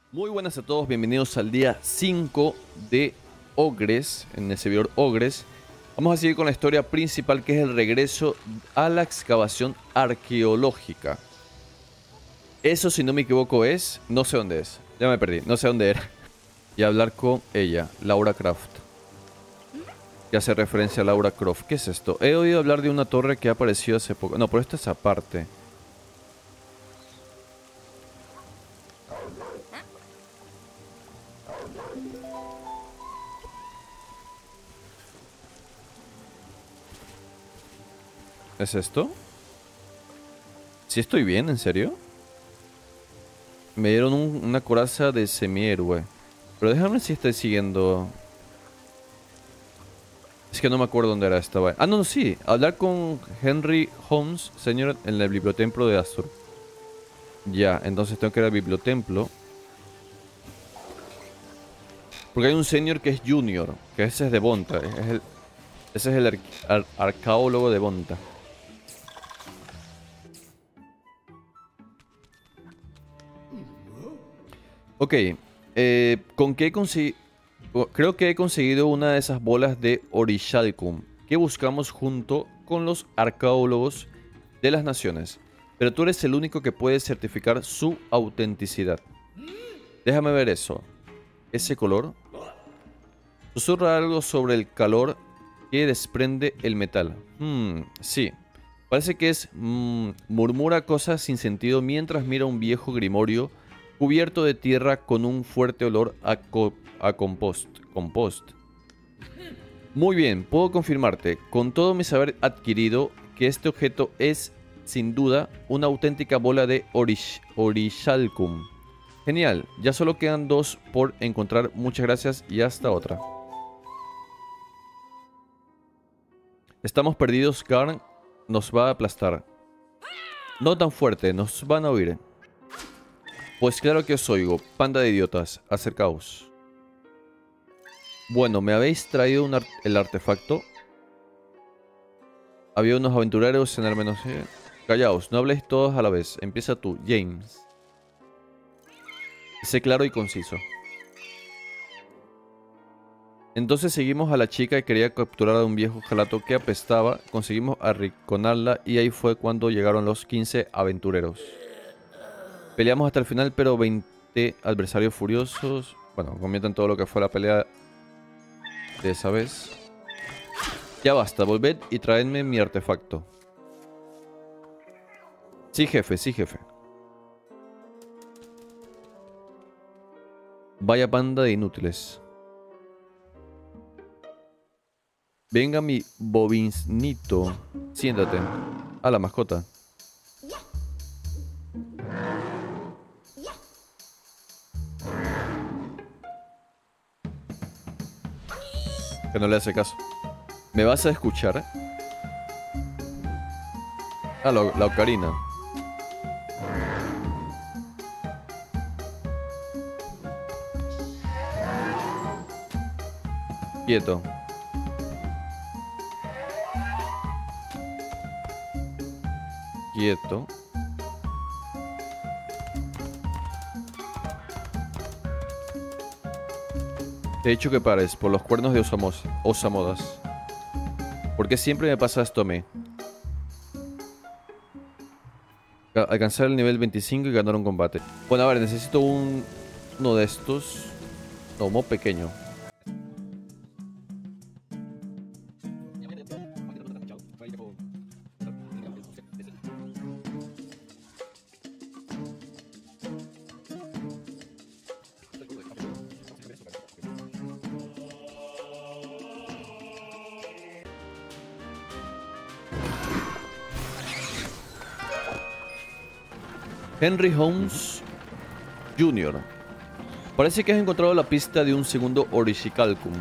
Muy buenas a todos, bienvenidos al día 5 de Ogres, en el servidor Ogres. Vamos a seguir con la historia principal, que es el regreso a la excavación arqueológica. Eso, si no me equivoco, es... no sé dónde es, ya me perdí, no sé dónde era. Y hablar con ella, Laura Croft. Que hace referencia a Laura Croft. ¿Qué es esto? He oído hablar de una torre que ha aparecido hace poco. No, pero esta es aparte. ¿Es esto? ¿Sí estoy bien? ¿En serio? Me dieron una coraza de semihéroe. Pero déjame ver si estoy siguiendo. Es que no me acuerdo dónde era esta vaina. Ah, no, sí. Hablar con Henry Holmes, señor, en el bibliotemplo de Astor. Ya, entonces tengo que ir al bibliotemplo. Porque hay un señor que es Junior. Que ese es de Bonta. Ese es el arqueólogo de Bonta. Ok. ¿Con qué conseguí? Creo que he conseguido una de esas bolas de Orichalcum que buscamos junto con los arqueólogos de las naciones. Pero tú eres el único que puede certificar su autenticidad. Déjame ver eso. Ese color. Susurra algo sobre el calor que desprende el metal. Sí. Parece que es... murmura cosas sin sentido mientras mira un viejo grimorio cubierto de tierra con un fuerte olor a compost. Muy bien, puedo confirmarte, con todo mi saber adquirido, que este objeto es, sin duda, una auténtica bola de Orichalcum. Genial, ya solo quedan dos por encontrar. Muchas gracias y hasta otra. Estamos perdidos, Karn nos va a aplastar. No tan fuerte, nos van a oír. Pues claro que os oigo, panda de idiotas, acercaos. Bueno, ¿me habéis traído el artefacto? Había unos aventureros en el menos... Callaos, no habléis todos a la vez. Empieza tú, James. Sé claro y conciso. Entonces seguimos a la chica que quería capturar a un viejo jalato que apestaba. Conseguimos arrinconarla y ahí fue cuando llegaron los 15 aventureros. Peleamos hasta el final, pero 20 adversarios furiosos. Bueno, comentan todo lo que fue la pelea de esa vez. Ya basta, volved y traedme mi artefacto. Sí, jefe, sí, jefe. Vaya panda de inútiles. Venga mi bobinsnito. Siéntate. A la mascota. Que no le hace caso. ¿Me vas a escuchar? Ah, la ocarina. Quieto. Quieto. Te he dicho que pares por los cuernos de Osamodas. ¿Por qué siempre me pasa esto a mí? Alcanzar el nivel 25 y ganar un combate. Bueno, a ver, necesito uno de estos. No, uno pequeño. Henry Holmes Jr. Parece que has encontrado la pista de un segundo Orichalcum.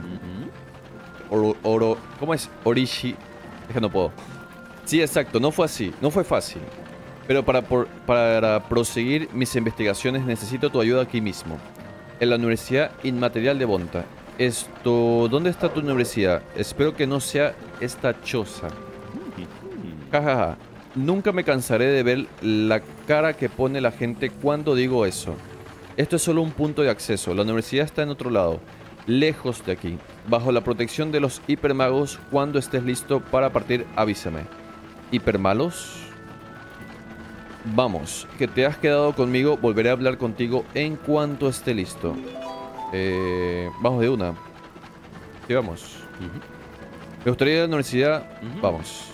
¿Cómo es? Es que no puedo. Sí, exacto, no fue así, no fue fácil. Pero para proseguir mis investigaciones necesito tu ayuda aquí mismo. En la Universidad Inmaterial de Bonta. ¿Dónde está tu universidad? Espero que no sea esta choza. Jajaja. Nunca me cansaré de ver la cara que pone la gente cuando digo eso. Esto es solo un punto de acceso. La universidad está en otro lado, lejos de aquí, bajo la protección de los hipermagos. Cuando estés listo para partir, avísame. ¿Hipermalos? Vamos, que te has quedado conmigo. Volveré a hablar contigo en cuanto esté listo. Vamos de una. Sí, vamos. Me gustaría ir a la universidad. Vamos.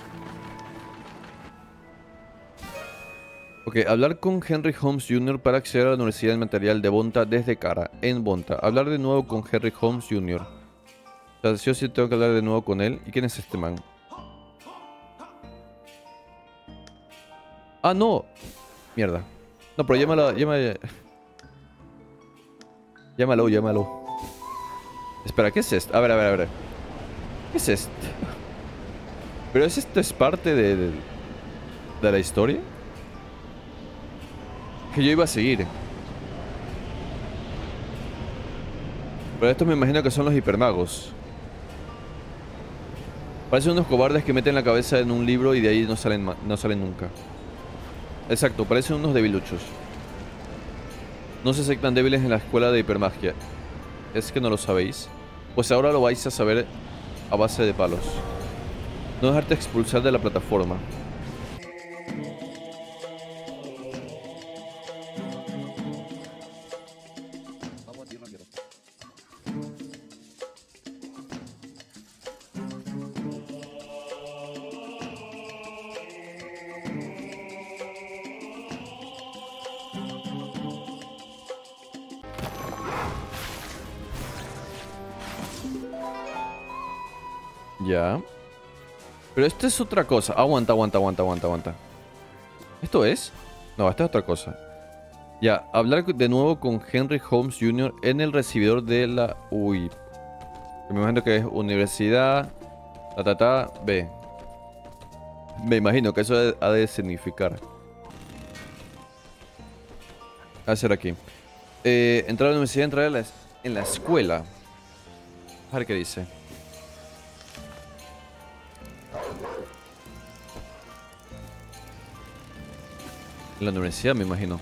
Ok, hablar con Henry Holmes Jr. para acceder a la Universidad del Material de Bonta desde Cara, en Bonta. Hablar de nuevo con Henry Holmes Jr. O sea, yo sí tengo que hablar de nuevo con él. ¿Y quién es este man? ¡Ah, no! Mierda. No, pero llámalo. Espera, ¿qué es esto? A ver. ¿Qué es esto? ¿Pero esto es parte de la historia? Que yo iba a seguir. Pero estos me imagino que son los hipermagos. Parecen unos cobardes que meten la cabeza en un libro y de ahí no salen nunca. Exacto, parecen unos debiluchos. No se aceptan débiles en la escuela de hipermagia. ¿Es que no lo sabéis? Pues ahora lo vais a saber a base de palos. No dejarte expulsar de la plataforma. Ya. Pero esto es otra cosa. Aguanta. ¿Esto es? No, esta es otra cosa. Ya, hablar de nuevo con Henry Holmes Jr. en el recibidor de la... Uy. Me imagino que es universidad... B. Me imagino que eso ha de significar. Hacer aquí. Entrar a la universidad, entrar en la escuela. A ver qué dice. En la universidad, me imagino.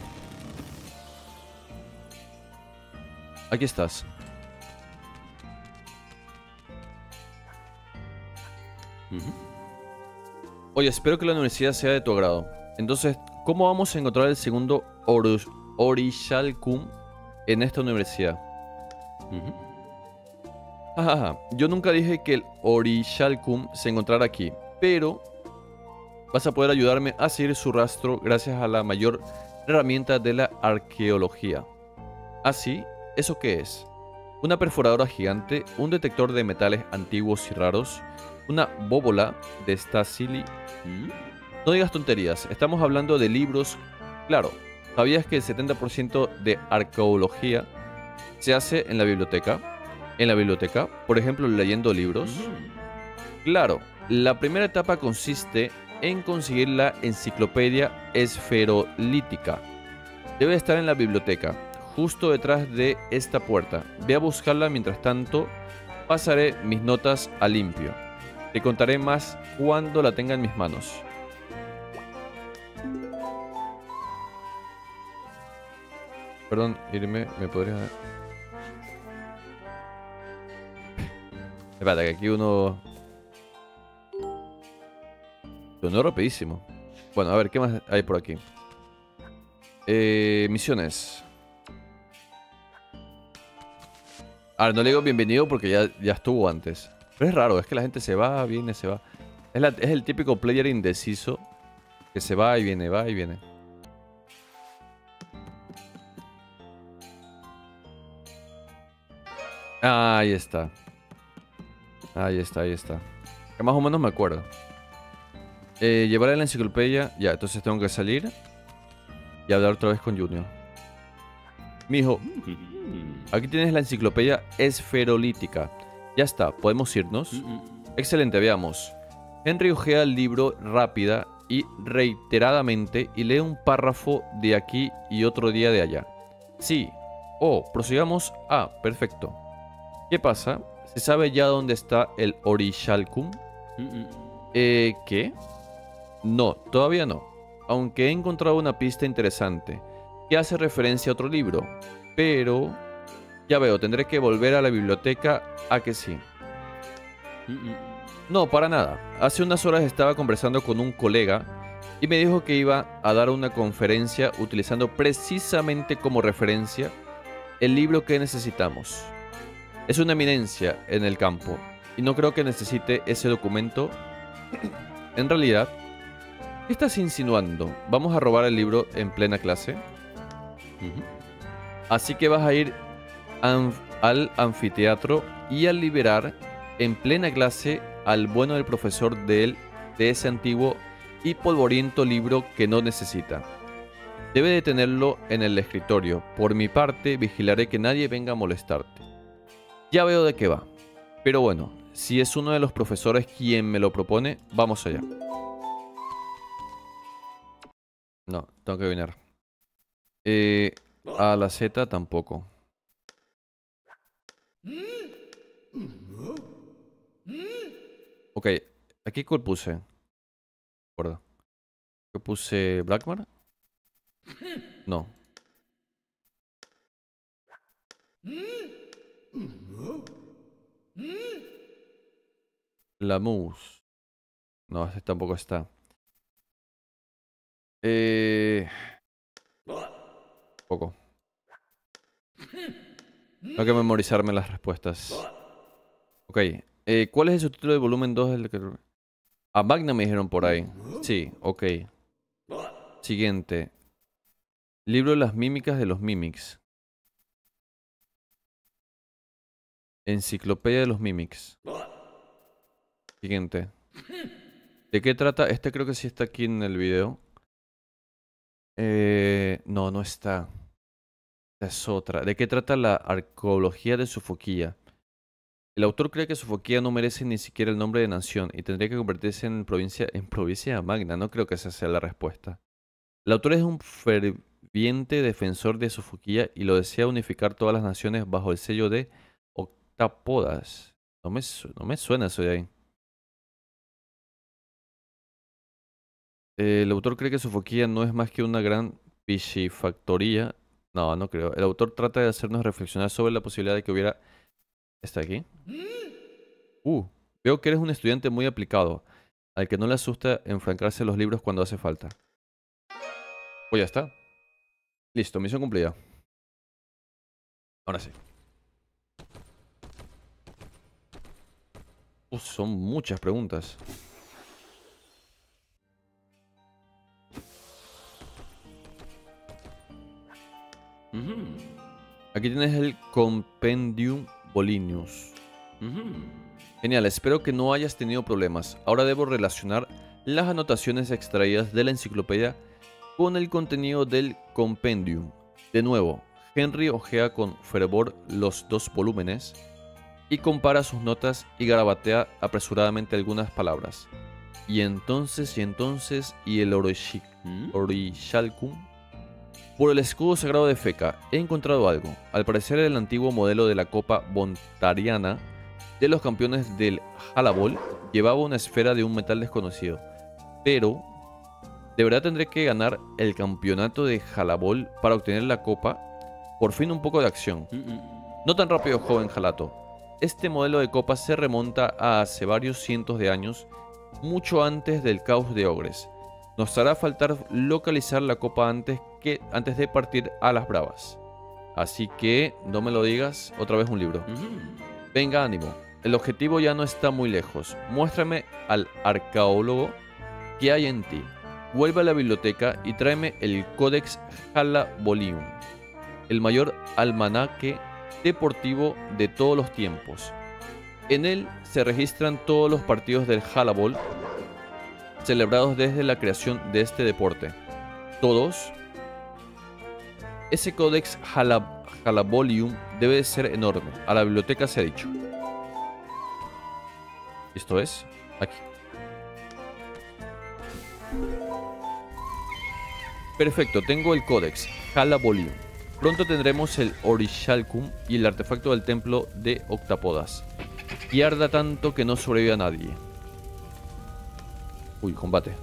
Aquí estás. Oye, espero que la universidad sea de tu agrado. Entonces, ¿cómo vamos a encontrar el segundo Orichalcum en esta universidad? Jajaja, yo nunca dije que el Orichalcum se encontrara aquí, pero vas a poder ayudarme a seguir su rastro gracias a la mayor herramienta de la arqueología. ¿Así? ¿Eso qué es? Una perforadora gigante, un detector de metales antiguos y raros, una bóbola de Stasili. No digas tonterías, estamos hablando de libros. Claro, ¿sabías que el 70% de arqueología se hace en la biblioteca? En la biblioteca, por ejemplo, leyendo libros. Claro, la primera etapa consiste en conseguir la enciclopedia esferolítica. Debe estar en la biblioteca, justo detrás de esta puerta. Ve a buscarla, mientras tanto pasaré mis notas a limpio. Te contaré más cuando la tenga en mis manos. Perdón, irme, ¿me podría...? Espérate, que aquí uno... Sonó rapidísimo. Bueno, a ver, ¿qué más hay por aquí? Misiones. Ahora, no le digo bienvenido porque ya estuvo antes. Pero es raro, es que la gente se va, viene, se va. Es el típico player indeciso que se va y viene, va y viene. Ah, ahí está. Ahí está. Que más o menos me acuerdo. Llevaré la enciclopedia. Ya, entonces tengo que salir y hablar otra vez con Junior. Mijo, aquí tienes la enciclopedia esferolítica. Ya está, ¿podemos irnos? Excelente, veamos. Henry ojea el libro rápida y reiteradamente y lee un párrafo de aquí y otro día de allá. Sí. Oh, prosigamos. Ah, perfecto. ¿Qué pasa? ¿Se sabe ya dónde está el Orichalcum? ¿Qué? No, todavía no. Aunque he encontrado una pista interesante que hace referencia a otro libro. Pero ya veo, tendré que volver a la biblioteca. ¿A que sí? No, para nada. Hace unas horas estaba conversando con un colega y me dijo que iba a dar una conferencia utilizando precisamente como referencia el libro que necesitamos. Es una eminencia en el campo y no creo que necesite ese documento. En realidad, ¿qué estás insinuando? ¿Vamos a robar el libro en plena clase? Así que vas a ir al anfiteatro y a liberar en plena clase al bueno del profesor de ese antiguo y polvoriento libro que no necesita. Debe de tenerlo en el escritorio. Por mi parte, vigilaré que nadie venga a molestarte. Ya veo de qué va. Pero bueno, si es uno de los profesores quien me lo propone, vamos allá. No, tengo que adivinar. A la Z tampoco. Ok, ¿aquí cuál puse? Recuerdo. ¿Qué puse? ¿Blackmar? No. La Mousse. No, ese tampoco está. Poco. Tengo que memorizarme las respuestas. Ok. ¿Cuál es el subtítulo del volumen 2 del que... A Magna me dijeron por ahí. Sí, ok. Siguiente. Libro de las mímicas de los Mimics. Enciclopedia de los Mimics. Siguiente. ¿De qué trata? Este creo que sí está aquí en el video. No, no está. Esta es otra. ¿De qué trata la arqueología de Sofoquía? El autor cree que Sofoquía no merece ni siquiera el nombre de nación y tendría que convertirse en provincia magna. No creo que esa sea la respuesta. El autor es un ferviente defensor de Sofoquía y lo desea unificar todas las naciones bajo el sello de Octapodas. No me suena eso de ahí. El autor cree que Sofoquía no es más que una gran piscifactoría. No, no creo. El autor trata de hacernos reflexionar sobre la posibilidad de que hubiera... ¿Está aquí? Veo que eres un estudiante muy aplicado, al que no le asusta enfrancarse los libros cuando hace falta. Pues ya está. Listo, misión cumplida. Ahora sí. Son muchas preguntas. Aquí tienes el Compendium Bolinius. Genial, espero que no hayas tenido problemas. Ahora debo relacionar las anotaciones extraídas de la enciclopedia con el contenido del Compendium. De nuevo, Henry ojea con fervor los dos volúmenes y compara sus notas y garabatea apresuradamente algunas palabras. Y entonces, y el Orichalcum. Por el escudo sagrado de Feca, he encontrado algo. Al parecer el antiguo modelo de la Copa Bontariana de los campeones del Halabol llevaba una esfera de un metal desconocido. Pero, ¿de verdad tendré que ganar el campeonato de Halabol para obtener la copa? Por fin un poco de acción. No tan rápido, joven Jalato. Este modelo de copa se remonta a hace varios cientos de años, mucho antes del caos de Ogres. Nos hará faltar localizar la copa antes de partir a las bravas. Así que, no me lo digas, otra vez un libro. Venga, ánimo. El objetivo ya no está muy lejos. Muéstrame al arqueólogo que hay en ti. Vuelve a la biblioteca y tráeme el Codex Halabolium, el mayor almanaque deportivo de todos los tiempos. En él se registran todos los partidos del Halabol celebrados desde la creación de este deporte. Todos. Ese Codex Halabolium debe de ser enorme. A la biblioteca se ha dicho. Esto es aquí. Perfecto, tengo el Codex Halabolium. Pronto tendremos el Orichalcum y el artefacto del templo de Octapodas. Y arda tanto que no sobrevive a nadie. Uy, combate.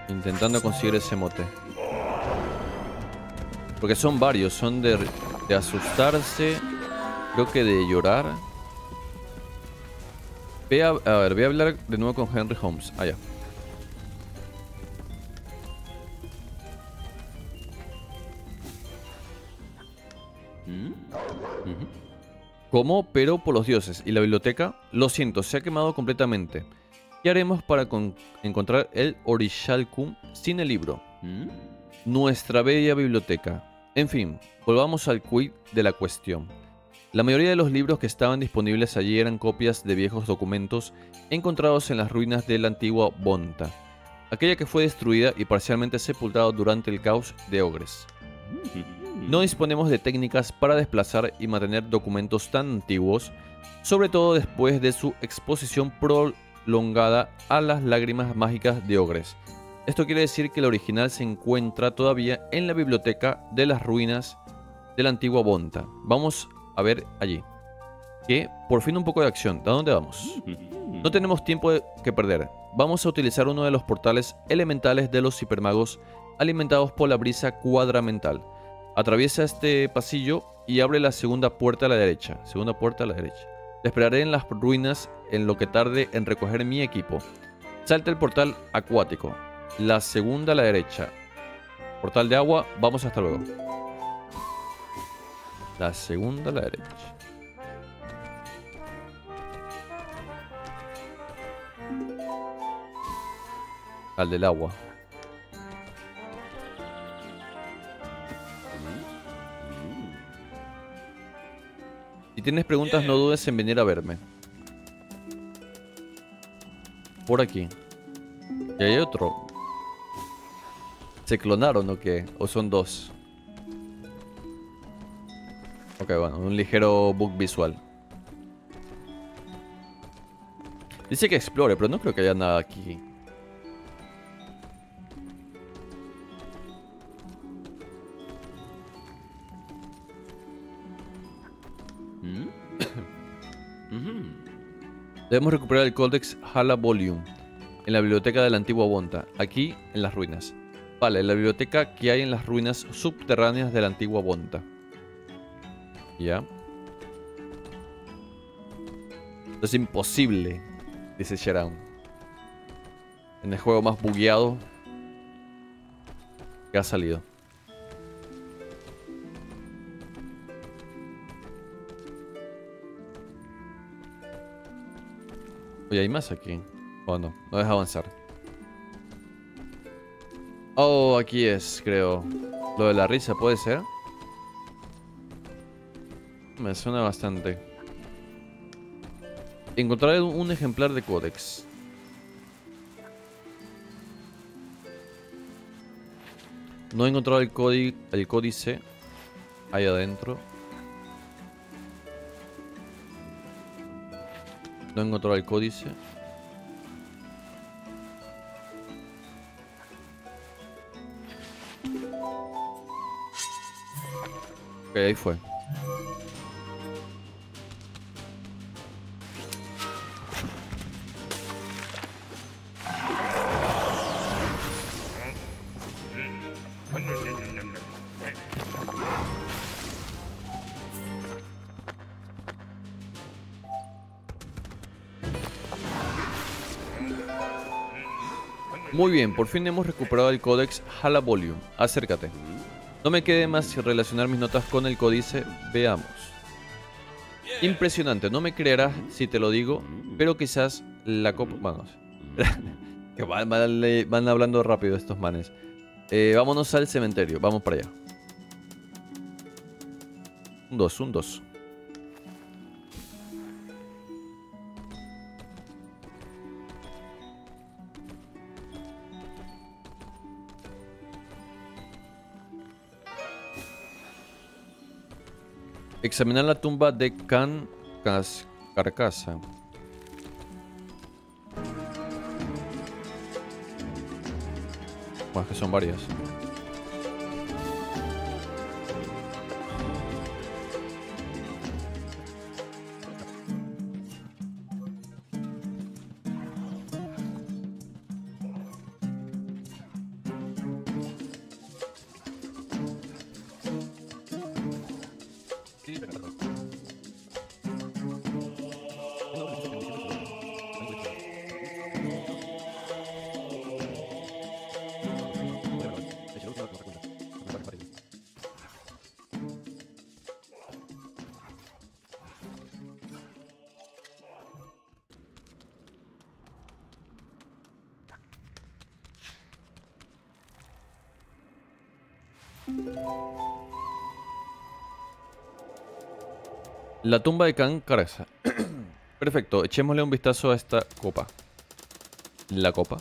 Intentando conseguir ese mote. Porque son varios. Son de asustarse. Creo que de llorar. A ver, voy a hablar de nuevo con Henry Holmes. Ah, ya. ¿Cómo? Pero por los dioses. ¿Y la biblioteca? Lo siento, se ha quemado completamente. ¿Qué haremos para encontrar el Orichalcum sin el libro? Nuestra bella biblioteca. En fin, volvamos al quid de la cuestión. La mayoría de los libros que estaban disponibles allí eran copias de viejos documentos encontrados en las ruinas de la antigua Bonta, aquella que fue destruida y parcialmente sepultada durante el caos de Ogres. No disponemos de técnicas para desplazar y mantener documentos tan antiguos, sobre todo después de su exposición prolongada a las lágrimas mágicas de Ogres. Esto quiere decir que el original se encuentra todavía en la biblioteca de las ruinas de la antigua Bonta. Vamos a ver allí. Que por fin un poco de acción. ¿A dónde vamos? No tenemos tiempo que perder. Vamos a utilizar uno de los portales elementales de los hipermagos alimentados por la brisa cuadramental. Atraviesa este pasillo y abre la segunda puerta a la derecha. Segunda puerta a la derecha. Te esperaré en las ruinas en lo que tarde en recoger mi equipo. Salta el portal acuático. La segunda a la derecha. Portal de agua. Vamos hasta luego. La segunda a la derecha. Al del agua. Si tienes preguntas, no dudes en venir a verme. Por aquí. Y hay otro. ¿Se clonaron o qué? ¿O son dos? Ok, bueno, un ligero bug visual. Dice que explore, pero no creo que haya nada aquí. Debemos recuperar el Codex Hala Volume en la biblioteca de la antigua Bonta, aquí en las ruinas. Vale, la biblioteca que hay en las ruinas subterráneas de la antigua Bonta. Ya. Esto es imposible, dice Sharon. En el juego más bugueado que ha salido. Oye, hay más aquí. Oh, no, no deja avanzar. Oh, aquí es, creo. Lo de la risa, ¿puede ser? Me suena bastante. Encontrar un ejemplar de códex. No he encontrado el códice ahí adentro. No he encontrado el códice. Ok, ahí fue. Muy bien, por fin hemos recuperado el Codex Hala Volume. Acércate. No me quede más relacionar mis notas con el códice. Veamos. Impresionante, no me creerás si te lo digo, pero quizás la copa... Vamos. Que van hablando rápido estos manes. Vámonos al cementerio, vamos para allá. Un 2, un 2. Examinar la tumba de Khan Carcasa. Bueno, es que son varias. La tumba de Khan Karasa. Perfecto, echémosle un vistazo a esta copa. La copa.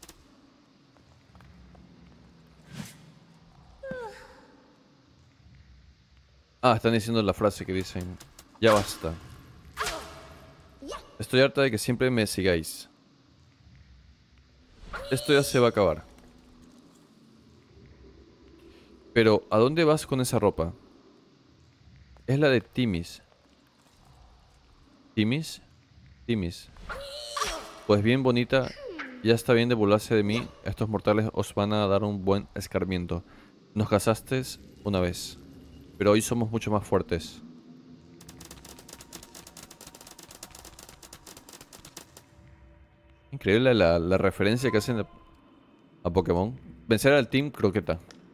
Ah, están diciendo la frase que dicen: ya basta. Estoy harta de que siempre me sigáis. Esto ya se va a acabar. Pero, ¿a dónde vas con esa ropa? Es la de Timis. ¿Timis? Timis. Pues bien bonita. Ya está bien de burlarse de mí. Estos mortales os van a dar un buen escarmiento. Nos casasteis una vez, pero hoy somos mucho más fuertes. Increíble la referencia que hacen a Pokémon. Vencer al Team Croqueta.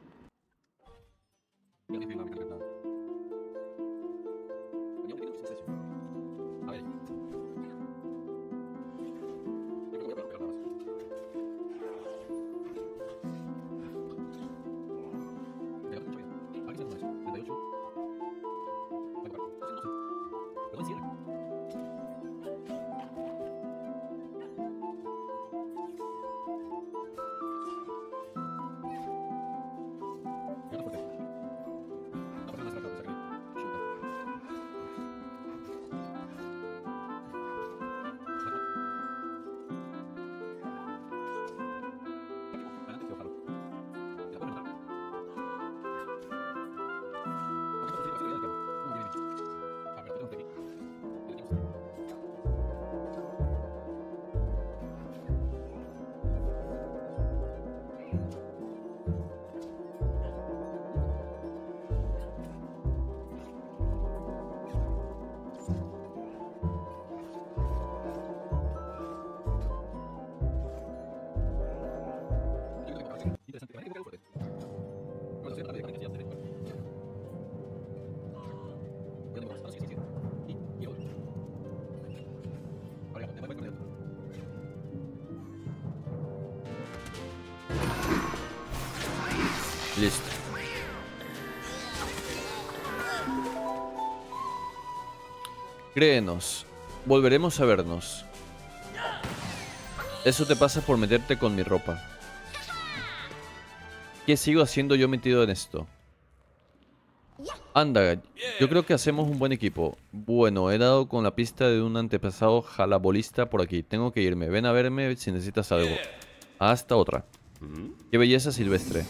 Listo. Créenos, volveremos a vernos. Eso te pasa por meterte con mi ropa. ¿Qué sigo haciendo yo metido en esto? Anda, yo creo que hacemos un buen equipo. Bueno, he dado con la pista de un antepasado jalabolista por aquí. Tengo que irme. Ven a verme si necesitas algo. Hasta otra. Qué belleza silvestre.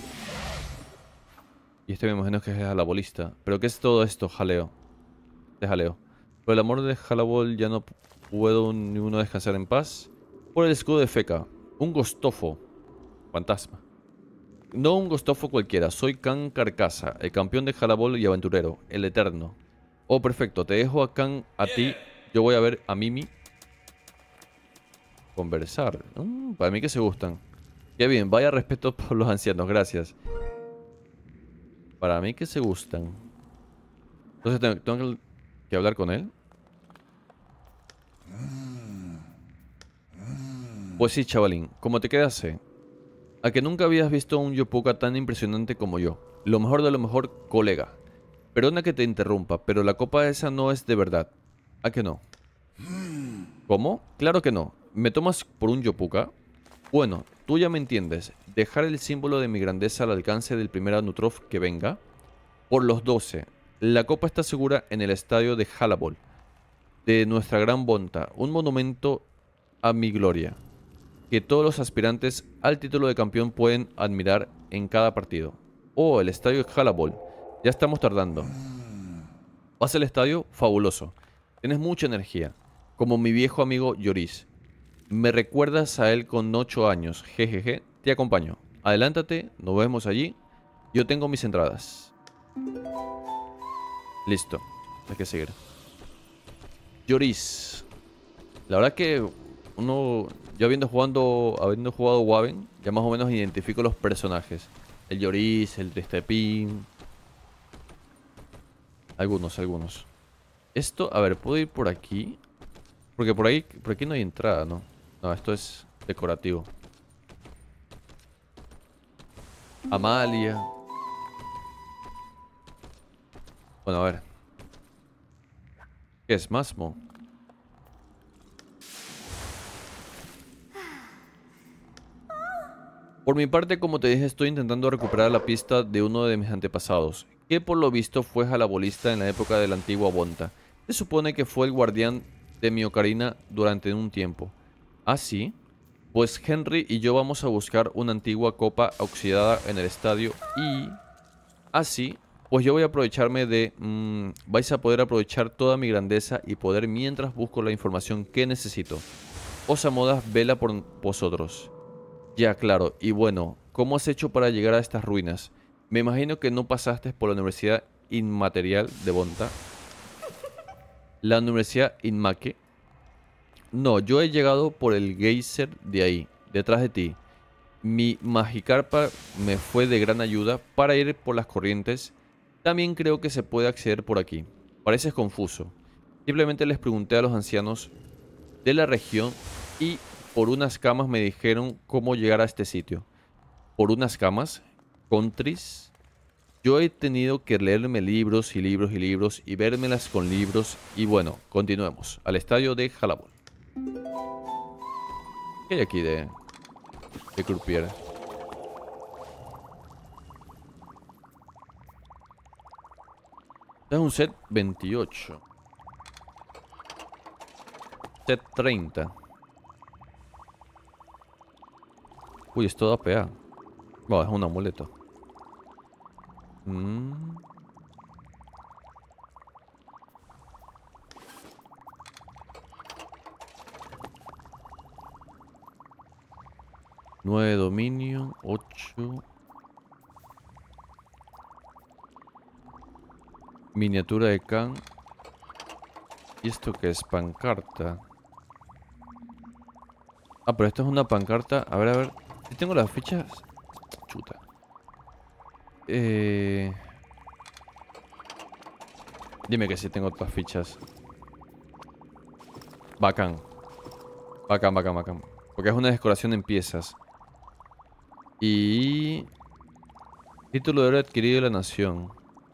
Y este me imagino que es jalabolista. ¿Pero qué es todo esto, jaleo? De jaleo. Por el amor de Jalabol ya no puedo ni uno descansar en paz. Por el escudo de Feca. Un gostofo. Fantasma. No un gostofo cualquiera. Soy Khan Carcasa, el campeón de Jalabol y aventurero. El eterno. Oh, perfecto. Te dejo a Khan a ti. Yo voy a ver a Mimi. Conversar. Para mí que se gustan. Qué bien. Vaya respeto por los ancianos. Gracias. Para mí que se gustan. Entonces tengo que hablar con él. Pues sí, chavalín. ¿Cómo te quedaste? A que nunca habías visto un Yopuka tan impresionante como yo. Lo mejor de lo mejor, colega. Perdona que te interrumpa, pero la copa esa no es de verdad. ¿A que no? ¿Cómo? Claro que no. ¿Me tomas por un Yopuka? Bueno, tú ya me entiendes. Dejar el símbolo de mi grandeza al alcance del primer Anutrof que venga. Por los 12. La copa está segura en el estadio de Jalabol. De nuestra gran bonta. Un monumento a mi gloria. Que todos los aspirantes al título de campeón pueden admirar en cada partido. Oh, el estadio de Jalabol. Ya estamos tardando. ¿Vas al estadio? Fabuloso. Tienes mucha energía. Como mi viejo amigo Lloris. Me recuerdas a él con 8 años. Jejeje. Te acompaño. Adelántate. Nos vemos allí. Yo tengo mis entradas. Listo. hay que seguir. Lloris. La verdad que uno, yo habiendo jugado Waven, ya más o menos identifico los personajes. El Lloris, el Tristepin. Algunos. Esto, a ver, ¿puedo ir por aquí? Porque por aquí no hay entrada, ¿no? No, esto es decorativo. Amalia. Bueno, a ver. ¿Qué es Masmo? Por mi parte, como te dije, estoy intentando recuperar la pista de uno de mis antepasados, que por lo visto fue jalabolista en la época de la antigua Bonta. Se supone que fue el guardián de mi ocarina durante un tiempo. ¿Ah, sí? Pues Henry y yo vamos a buscar una antigua copa oxidada en el estadio y... Así, pues yo voy a aprovecharme de... vais a poder aprovechar toda mi grandeza y poder mientras busco la información que necesito. Osamodas vela por vosotros. Ya, claro. Y bueno, ¿cómo has hecho para llegar a estas ruinas? Me imagino que no pasaste por la Universidad Inmaterial de Bonta. La Universidad Inmake. No, yo he llegado por el geyser de ahí, detrás de ti. Mi Magikarpa me fue de gran ayuda para ir por las corrientes. También creo que se puede acceder por aquí. Pareces confuso. Simplemente les pregunté a los ancianos de la región y por unas camas me dijeron cómo llegar a este sitio. ¿Por unas camas? ¿Countries? Yo he tenido que leerme libros y libros y libros y vérmelas con libros. Y bueno, continuemos. Al estadio de Jalabol. ¿Qué hay aquí de Croupier? Este es un set 28. Set 30. Uy, es todo APA. Bueno, es un amuleto. Mm. 9 dominio. 8. Miniatura de Khan. ¿Y esto qué es? Pancarta. Ah, pero esto es una pancarta. A ver, a ver. Si tengo las fichas. Chuta. Dime que si tengo otras fichas. Bacán. Bacán. Porque es una decoración en piezas. Y... Título de héroe adquirido de la nación.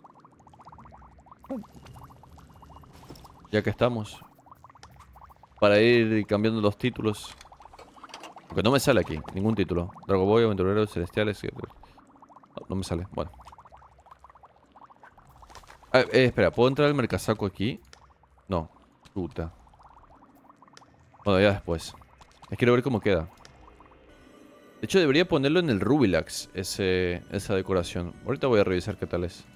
Ya que estamos. Para ir cambiando los títulos. Porque no me sale aquí. Ningún título. Dragon Ball, Aventureros Celestiales. No, no me sale. Bueno. Espera. ¿Puedo entrar al mercasaco aquí? No. Puta. Bueno, ya después. Quiero ver cómo queda. De hecho, debería ponerlo en el Rubilax, esa decoración. Ahorita voy a revisar qué tal es.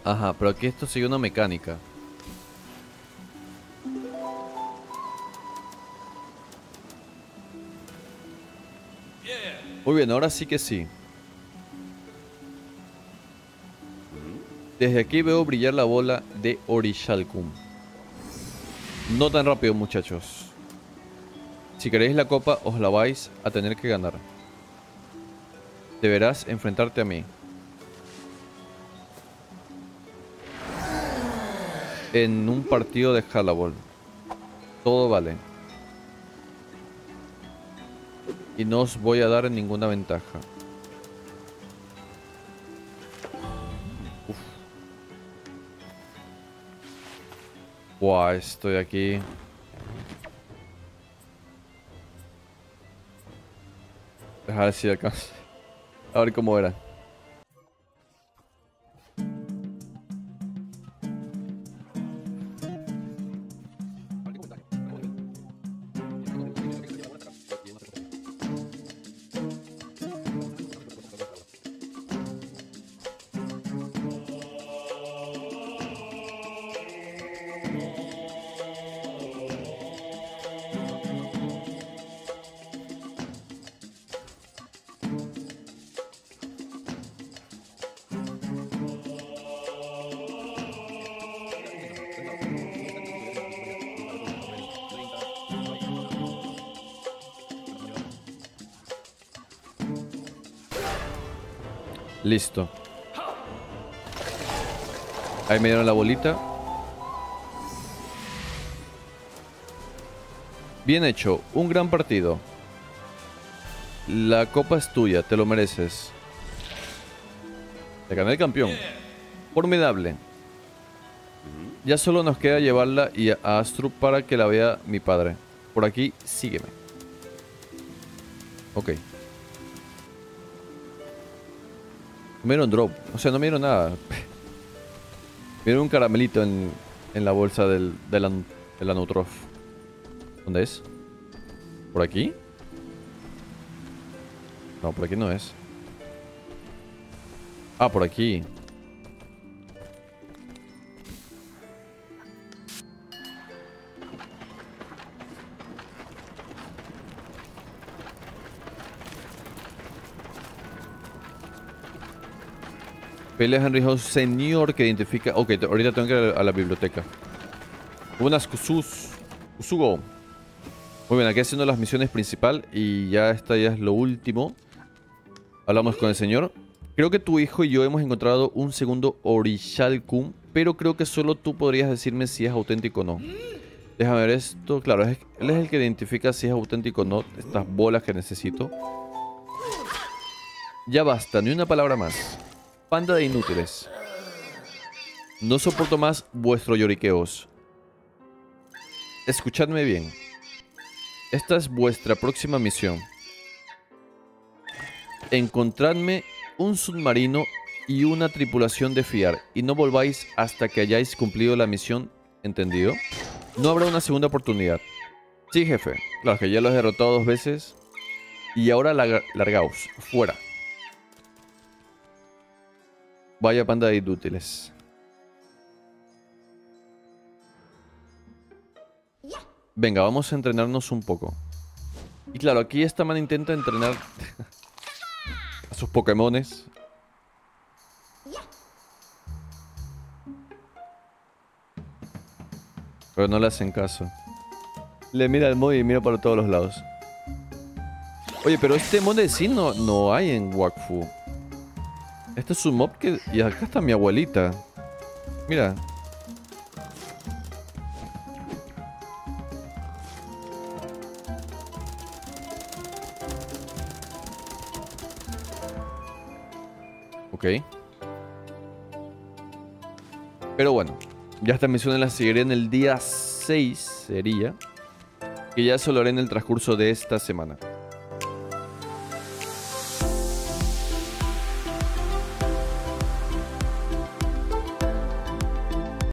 Ajá, pero aquí esto sigue una mecánica. Muy bien, ahora sí que sí. Desde aquí veo brillar la bola de Orichalcum. No tan rápido, muchachos. Si queréis la copa, os la vais a tener que ganar. Deberás enfrentarte a mí. En un partido de Halabol. Todo vale. Y no os voy a dar ninguna ventaja. Uf. Buah, estoy aquí. A ver si alcanzo. A ver cómo era. Listo. Ahí me dieron la bolita. Bien hecho, un gran partido. La copa es tuya, te lo mereces. Te gané el campeón. Formidable. Ya solo nos queda llevarla y a Astrup para que la vea mi padre. Por aquí, sígueme. Ok. Me dieron drop. O sea, no me dieron nada. Me dieron un caramelito en la bolsa de la Nutrof. ¿Dónde es? ¿Por aquí? No, por aquí no es. Ah, por aquí. Pelea Henry House Senior que identifica... Ok, ahorita tengo que ir a la biblioteca. Buenas, Kusugo. Muy bien, aquí haciendo las misiones principal. Y ya esta ya es lo último. Hablamos con el señor. Creo que tu hijo y yo hemos encontrado un segundo Orichalcum. Pero creo que solo tú podrías decirme si es auténtico o no. Déjame ver esto. Claro, él es el que identifica si es auténtico o no. Estas bolas que necesito. Ya basta, ni una palabra más. Panda de inútiles. No soporto más vuestros lloriqueos. Escuchadme bien. Esta es vuestra próxima misión. Encontradme un submarino y una tripulación de fiar. Y no volváis hasta que hayáis cumplido la misión. ¿Entendido? No habrá una segunda oportunidad. Sí, jefe. Claro que ya los he derrotado 2 veces. Y ahora largaos. Fuera. Vaya panda de inútiles. Venga, vamos a entrenarnos un poco. Y claro, aquí esta man intenta entrenar a sus Pokémones. Pero no le hacen caso. Le mira al mod y mira para todos los lados. Oye, pero este mod de sí no hay en Wakfu. Este es un mob que... Y acá está mi abuelita. Mira. Ok. Pero bueno. Ya estas misiones las seguiré en el día 6, sería. Que ya solo haré en el transcurso de esta semana.